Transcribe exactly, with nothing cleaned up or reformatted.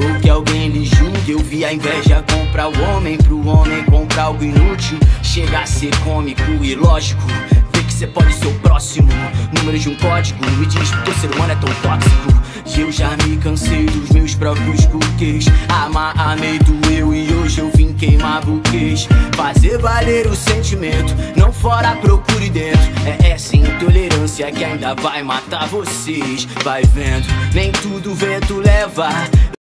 ou que alguém lhe julgue. Eu vi a inveja comprar o homem, pro homem comprar algo inútil. Chega a ser cômico e lógico ver que cê pode ser o próximo número de um código. Me diz porque o ser humano é tão tóxico. E eu já me cansei dos meus próprios cookies. Amar, amei, doeu e hoje eu vim queimar buquês. Fazer valer o sentimento, não fora, procure dentro. É essa intolerância que ainda vai matar vocês. Vai vendo, nem tudo vento leva.